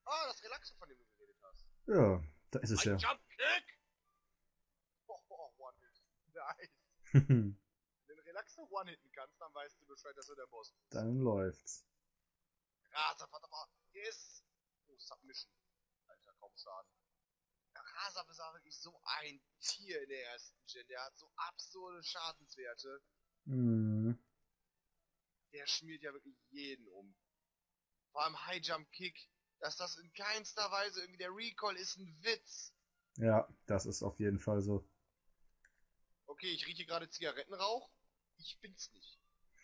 Ah, das Relaxo, von dem du geredet hast. Ja, da ist es Ein ja. Jump Kick! One-Hit. Nice. Wenn du Relaxo One-Hitten kannst, dann weißt du Bescheid, dass du der Boss bist. Dann läuft's. Rasaf hat aber. Der ist. Oh, Submission. Alter, kaum Schaden. Der Rasaf ist aber wirklich so ein Tier in der ersten Gen. Der hat so absurde Schadenswerte. Hm. Der schmiert ja wirklich jeden um. Vor allem High Jump Kick. Dass das in keinster Weise irgendwie der Recall ist ein Witz. Ja, das ist auf jeden Fall so. Okay, ich rieche gerade Zigarettenrauch. Ich bin's nicht.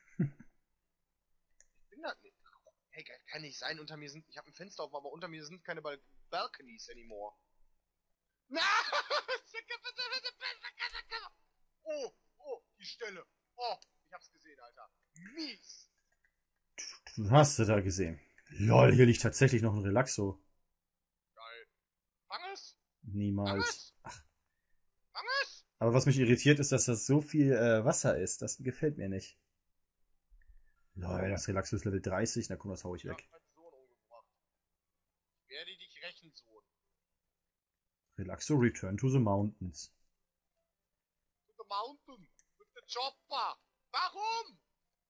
Ich bin das nicht. Hey, kann nicht sein, unter mir sind. Ich habe ein Fenster auf, aber unter mir sind keine Balconies anymore. Na! Oh, oh, die Stelle. Oh, ich hab's gesehen, Alter. Mies. Du hast du da gesehen. Lol, hier liegt tatsächlich noch ein Relaxo. Geil. Fang es! Fang Niemals. es! Fang es! Aber was mich irritiert, ist, dass das so viel Wasser ist. Das gefällt mir nicht. Lol, das Relaxo ist Level 30. Na komm, das hau ich Ich hab weg. meinen Sohn umgebracht. Ich werde dich rächen, Sohn. Relaxo, return to the mountains. To the mountain. With the chopper. Warum?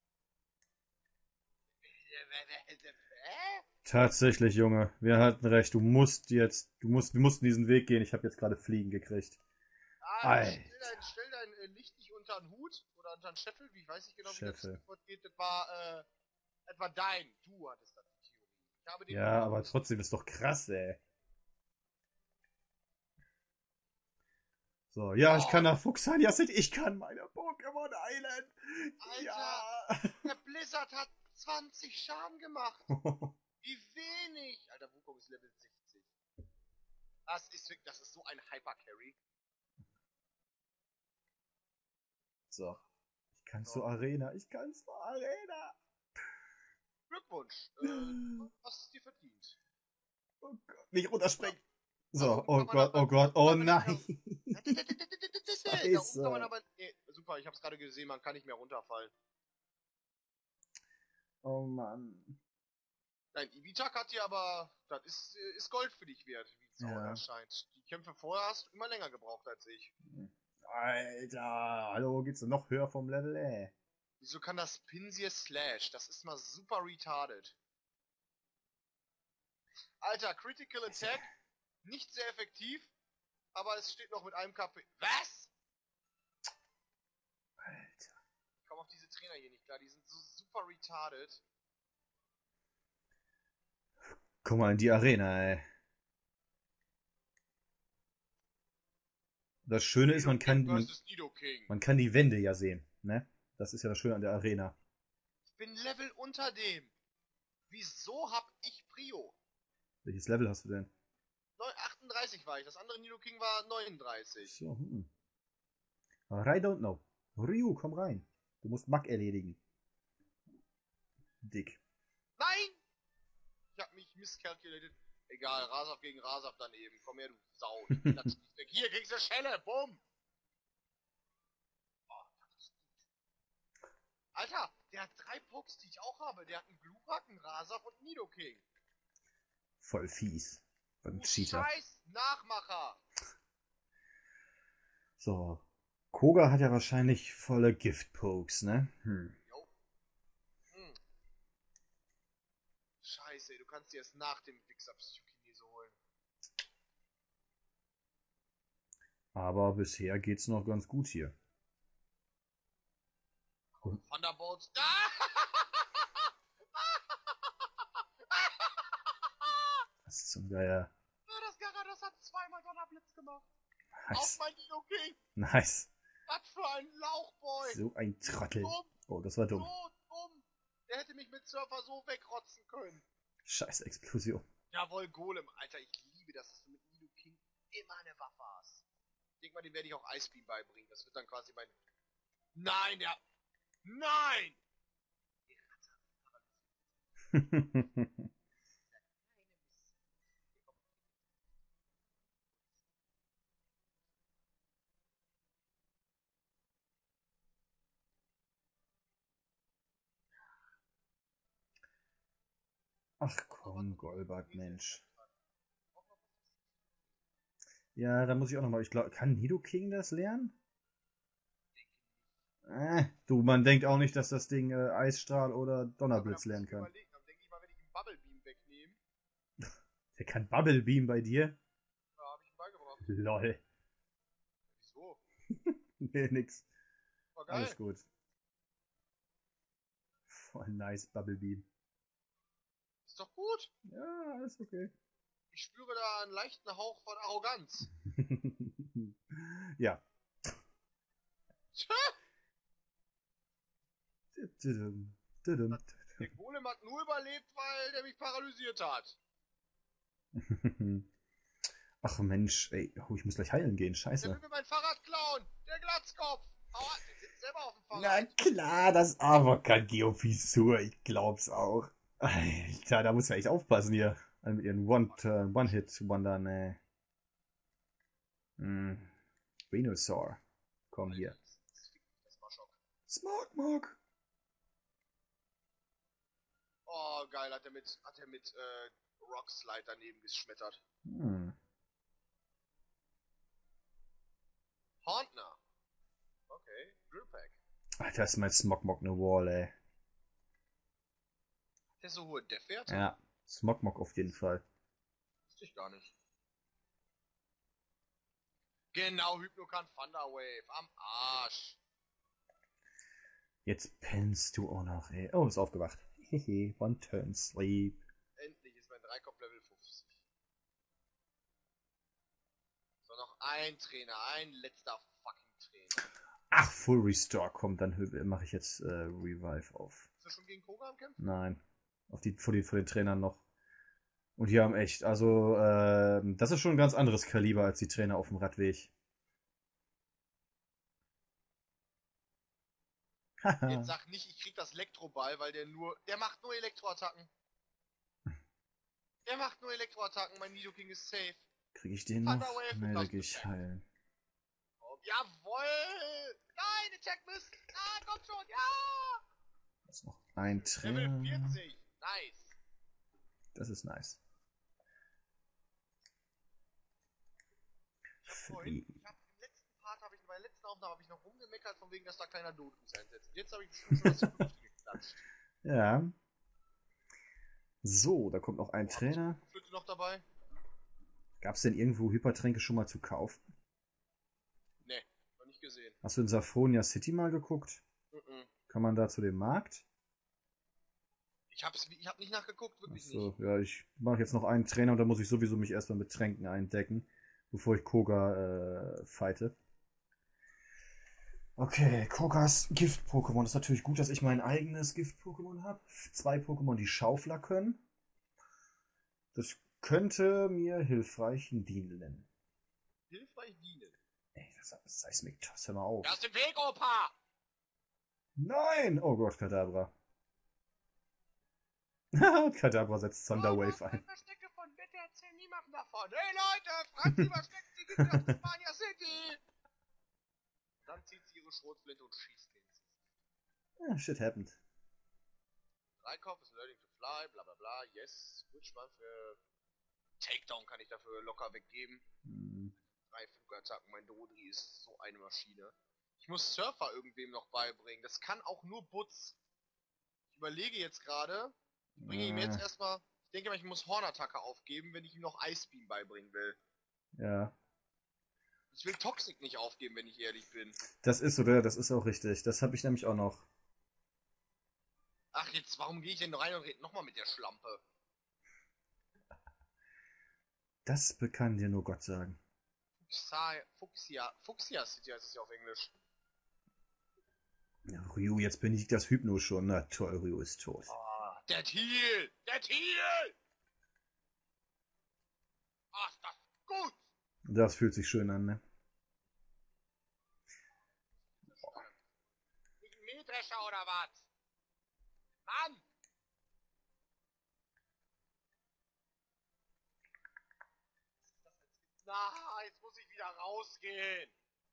Hä? Tatsächlich, Junge. Wir hatten recht. Wir mussten diesen Weg gehen. Ich habe jetzt gerade Fliegen gekriegt. Ah, Alter. stell dein Licht nicht unter den Hut oder unter den Scheffel, wie ich weiß nicht genau, wie das Scheffel. Stichwort geht. Das war dein. Du hattest das die Theorie. Ich habe den Ja, aber Input. trotzdem ist doch krass, ey. So, ja, ich kann Oh, nach Fuchsania City. Ich kann meine Pokémon Island. Alter, Ja. der Blizzard hat 20 Schaden gemacht. Wie wenig. Alter, Wukong ist Level 60. Das ist so ein Hyper-Carry. So. Ich kann So, zur Arena. Ich kann zur Arena. Glückwunsch. Du hast es dir verdient. Oh Gott. Nicht Da, runterspringen. da So, oben oh kann man Gott, aber oh Gott, nicht oh mehr runter. nein. Da oben kann man Scheiße. aber. Nee, super, ich hab's gerade gesehen, man kann nicht mehr runterfallen. Oh Mann. Dein Ibitak hat dir aber. Das ist Gold für dich wert, wie es auch Ja. erscheint. Die Kämpfe vorher hast du immer länger gebraucht als ich. Alter, hallo, geht's denn noch höher vom Level, ey? Wieso kann das Pinsir Slash? Das ist mal super retarded. Alter, Critical Attack, nicht sehr effektiv, aber es steht noch mit einem KP. Was? Alter. Ich komme auf diese Trainer hier nicht klar, die sind so super retarded. Guck mal in die Arena, ey. Das Schöne ist, Nidoking versus Nidoking. man kann die Wände ja sehen, ne? Das ist ja das Schöne an der Arena. Ich bin Level unter dem. Wieso hab ich Prio? Welches Level hast du denn? 38 war ich, das andere Nidoking war 39. So, I don't know. Ryu, komm rein. Du musst Mack erledigen. Dick. Nein! Ich hab mich misskalkuliert. Egal, Rasaf gegen Rasaf daneben. Komm her, du Sau. Ich platz dich weg. Hier kriegst du Schelle. Bumm. Oh, das ist gut. Alter, der hat 3 Pokes, die ich auch habe. Der hat einen Glurak, einen Rasaf und einen Nidoking. Voll fies. Beim Du Cheater. scheiß Nachmacher. So. Koga hat ja wahrscheinlich volle Gift-Pokes, ne? Jo. Hm. Scheiße, ey, du kannst dir erst nach dem Wichser Psychokinese holen. Aber bisher geht's noch ganz gut hier. Und Thunderbolts. Ah! was zum Geier. Das Garados hat zweimal Donnerblitz gemacht. Auf Nice. mein Nidoking. Nice. Was für ein Lauchboy. So ein Trottel. Dumm. Oh, das war dumm. So dumm. Der hätte mich mit Surfer so wegrotzen können. Scheiß Explosion. Jawohl, Golem. Alter, ich liebe das, dass du mit Nidoking immer eine Waffe hast. Ich denke mal, den werde ich auch Icebeam beibringen. Das wird dann quasi mein... Nein, der... Nein! Die Ratte hat mich paralysiert. Ach Aber was komm, soll ich Golbert, Käse Mensch. essen? Ja, da muss ich auch nochmal. Ich glaube, kann Nidoking das lernen? Du, man denkt auch nicht, dass das Ding Eisstrahl oder Aber da Donnerblitz muss lernen ich mir kann. überlegen. Dann denke ich mal, wenn ich einen Bubble Beam wegnehme, Der kann Bubble Beam bei dir? da habe ich ihn beigebracht. Lol. Wieso? Nee, nix. War Alles geil. gut. Voll nice Bubble Beam. Ist doch gut. Ja, alles okay. Ich spüre da einen leichten Hauch von Arroganz. Ja. Tja, Tudum, tudum, der Golem hat nur überlebt, weil der mich paralysiert hat. tudum. Ach Mensch, ey, oh, ich muss gleich heilen gehen, Der scheiße. will mir mein Fahrrad klauen. Der Glatzkopf. Aua, der sitzt selber auf dem Na Fahrrad. klar, das aber kann Geophysur, ich glaub's auch. Alter, da muss man echt aufpassen hier. Mit ihren One-Hit-Wonder, ne. Venusaur. Komm hier. Das war Schock. Smogmog. Oh, geil, hat er mit Rockslide daneben geschmettert. Horntner. Okay, Drillpack. Alter, ist mein Smogmog ne Wall, ey. Der so hohe Def-Werte? Ja, Smogmog auf jeden Fall. Wusste ich gar nicht. Genau, Hypnocan Thunderwave. Am Arsch. Jetzt pennst du auch noch, ey. Oh, ist aufgewacht. Hehe, One Turn Sleep. Endlich ist mein Dreikopf Level 50. So, noch ein Trainer. Ein letzter fucking Trainer. Ach, Full Restore, komm, dann mache ich jetzt Revive auf. Ist er schon gegen Koga am Kämpfen? Nein, vor den Trainern noch. Und die haben echt, also, das ist schon ein ganz anderes Kaliber als die Trainer auf dem Radweg. Jetzt sag nicht, ich krieg das Elektroball, weil der macht nur Elektroattacken. Der macht nur Elektroattacken, mein Nidoking ist safe. Krieg ich den noch? Thunderwave und Melde das ich heilen. Oh, jawoll! Nein, Attack Mist! Ah, komm schon, ja! Das ist noch ein Level Trainer. 40, nice. Das ist nice. Bei der letzten Aufnahme habe ich noch rumgemeckert, von wegen, dass da keiner Dotus einsetzt. Jetzt habe ich bestimmt schon das Vernünftige geklatscht. Ja. So, da kommt noch ein Hab ich Trainer. die Flöte noch dabei? Gab's denn irgendwo Hypertränke schon mal zu kaufen? Nee, noch nicht gesehen. Hast du in Safonia City mal geguckt? Kann man da zu dem Markt? Ich hab nicht nachgeguckt, wirklich Achso, nicht. ja, ich mache jetzt noch einen Trainer und da muss ich sowieso mich erstmal mit Tränken eindecken, bevor ich Koga fighte. Okay, Kogas Gift-Pokémon. Ist natürlich gut, dass ich mein eigenes Gift-Pokémon habe. 2 Pokémon, die Schaufler können. Das könnte mir hilfreich dienen. Hilfreich dienen. Ey, das ist Seismic Toss, hör mal auf. Aus dem Weg, Opa! Nein! Oh Gott, Kadabra. Kadabra setzt Thunderwave ein. Verstecke von Bitte erzähl niemandem davon. Hey Leute, Franzi versteckt sich in Tasmania City! Dann zieht sie ihre Schrotflinte und schießt den. Ah, shit happened. Dreikopf ist learning to fly, bla bla bla, yes. Switchman für Takedown kann ich dafür locker weggeben. 3 Flugattacken, mein Dodri ist so eine Maschine. Ich muss Surfer irgendwem noch beibringen. Das kann auch nur Butz. Ich überlege jetzt gerade, ich bringe ihm jetzt erstmal, ich denke mal, ich muss Hornattacke aufgeben, wenn ich ihm noch Icebeam beibringen will. Ja. Ich will Toxic nicht aufgeben, wenn ich ehrlich bin. Das ist, oder? Das ist auch richtig. Das habe ich nämlich auch noch. Ach, jetzt, warum gehe ich denn rein und rede nochmal mit der Schlampe? Das kann dir nur Gott sagen. Fuchsia City heißt es ja auf Englisch. Ja, Ryu, jetzt benötigt das Hypno schon. Na toll, Ryu ist tot. Ah, der Thiel! Der Thiel! Ach, ist das gut! Das fühlt sich schön an, ne? Nicht ein Mähdrescher oder was? Mann! Na, jetzt muss ich wieder rausgehen.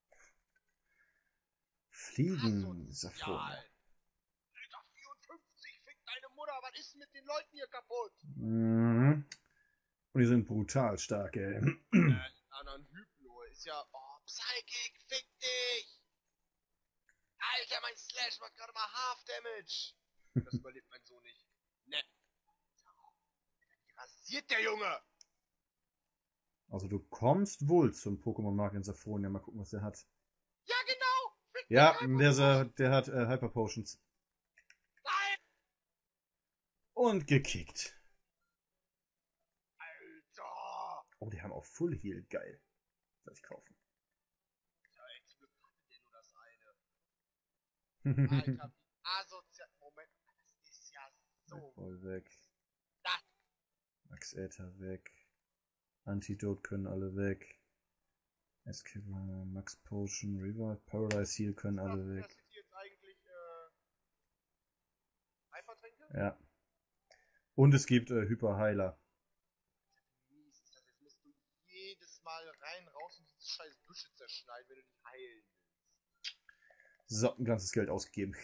Fliegen, Safonia. Alter, 54, fick deine Mutter, was ist denn mit den Leuten hier kaputt? Mhm. Und die sind brutal stark, ey. Anderen Hypen ist ja... Oh, Psychic, fick dich! Alter, mein Slash macht gerade mal Half Damage. Das überlebt mein Sohn nicht. Ne. Wie rasiert der Junge? Also du kommst wohl zum Pokémon-Markt in Saphronia. Mal gucken, was er hat. Ja, genau! Fick Ja, mich, der hat Hyper Potions. Nein! Und gekickt. Alter! Oh, die haben auch Full Heal. Geil. Soll ich kaufen. Ja, ey, zum Glück hatte der nur das eine. Alter, wie asozial. Moment, das ist ja so. Voll weg. Das. Max Äther weg. Antidote können alle weg. Escape, Max Potion, Revive, Paralyze Heal können alle weg. Das sind die jetzt eigentlich, Hypertränke? Ja. Und es gibt Hyperheiler. Mies ist das. Jetzt musst du jedes Mal rein, raus und diese scheiß Büsche zerschneiden, wenn du dich heilen willst. So, ein ganzes Geld ausgegeben.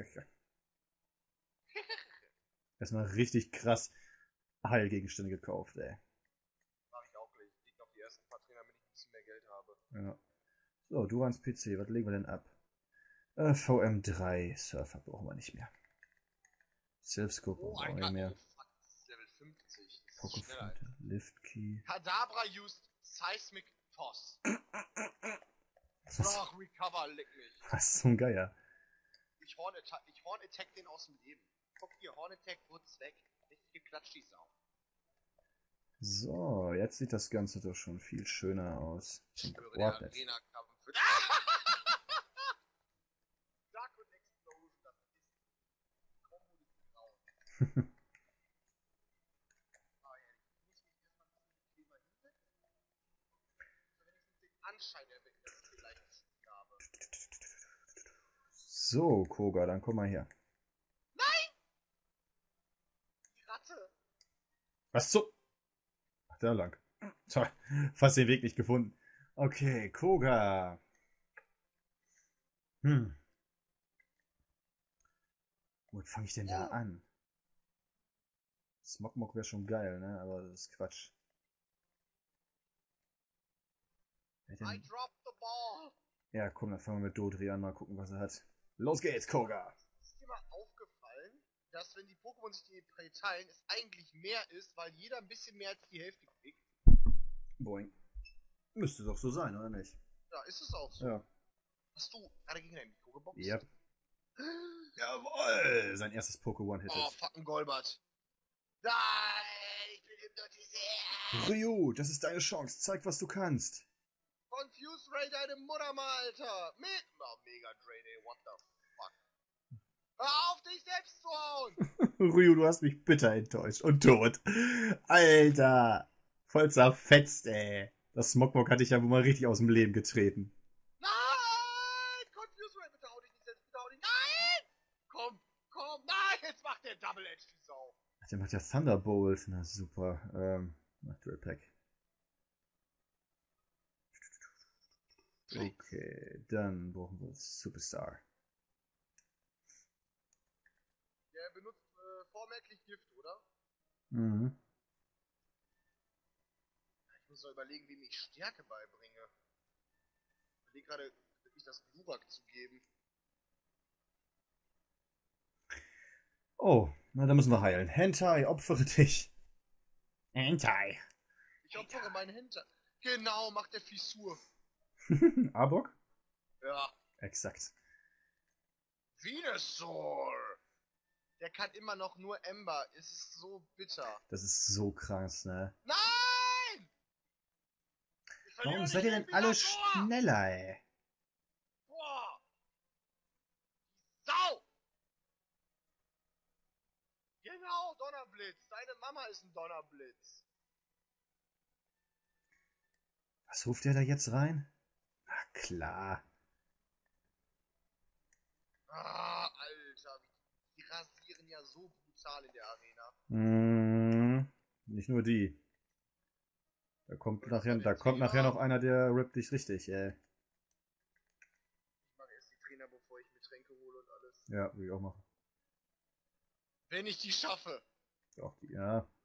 Erstmal richtig krass Heilgegenstände gekauft, ey. Mach ich auch gleich. Ich leg auf die ersten paar Trainer, damit ich ein bisschen mehr Geld habe. Ja. So, du ans PC. Was legen wir denn ab? VM3. Surfer brauchen wir nicht mehr. Self-Scope Oh, brauchen wir Alter, nicht mehr. oh fuck, das ist Level 50. Das ist schneller, Alter. Lift Key. Kadabra used Seismic Toss. Was, Ach, Recover, leck mich. was zum Geier? Ich Horn Attack den aus dem Leben. Guck hier, Horn Attack, Wurz weg. Richtig geklatscht, die Sau. So, jetzt sieht das Ganze doch schon viel schöner aus. Ich schwöre, der Wartet. Arena-Kampf wird... Dark und Explosion, das ist... Kombo des Grauens. Ah, ja, ich muss mich erstmal ein bisschen bequemer hinsetzen. So wenigstens den Anschein erwecken, dass ich vielleicht gespielt habe. So, Koga, dann komm mal her. Die Ratte! Was so? Ach, da lang. Toll. Fast den Weg nicht gefunden. Okay, Koga. Womit fange ich denn da an? Smogmog wäre schon geil, ne? Aber das ist Quatsch. Wer I denn? dropped the ball! Ja, komm, dann fangen wir mit Dodri an. Mal gucken, was er hat. Los geht's, Koga! Ist dir mal aufgefallen, dass wenn die Pokémon sich die Prey teilen, es eigentlich mehr ist, weil jeder ein bisschen mehr als die Hälfte kriegt? Boing. Müsste doch so sein, oder nicht? Ja, ist es auch so. Ja. Hast du gerade gegen dein Mikro geboxt? Ja. Jawoll! Sein erstes Pokémon hittet. Oh, fucking Golbert. Nein, ich bin hypnotisiert. Ryu, das ist deine Chance. Zeig, was du kannst. Confuse Ray, deine Mutter mal, Alter. Oh, Mega Drain, ey, what the fuck. Hör auf, dich selbst zu hauen. Ryu, du hast mich bitter enttäuscht. Und tot. Alter. Voll zerfetzt, ey. Das Smogmog hatte ich ja wohl mal richtig aus dem Leben getreten. Nein! Confuse Ray, bitte hau dich nicht selbst, bitte hau dich. Nein! Komm, nein, jetzt macht der Double Edge, die Sau. Ach, der macht ja Thunderbolt. Na super. Macht Drill Pack. Okay, dann brauchen wir Superstar. Der benutzt vormerklich Gift, oder? Mhm. Ich muss mal überlegen, wem ich Stärke beibringe. Ich überlege gerade, wirklich das Glurak zu geben. Oh, na dann müssen wir heilen. Hentai, opfere dich. Hentai. Ich opfere meinen Hinter. Genau, macht der Fissur. Arbok? Ja. Exakt. Venusaur! Der kann immer noch nur Ember. Es ist so bitter. Das ist so krass, ne? Nein! Ich verliere Warum nicht seid ihr gegen denn alle Venusaur! schneller, ey? Boah! Sau! Genau, Donnerblitz. Deine Mama ist ein Donnerblitz. Was ruft der da jetzt rein? Na klar. Ah, Alter. Die rasieren ja so brutal in der Arena. Nicht nur die. Da kommt nachher noch einer, der rippt dich richtig, ey. Ich mache erst die Trainer, bevor ich mir Tränke hole und alles. Ja, will ich auch machen. Wenn ich die schaffe. Doch, ja.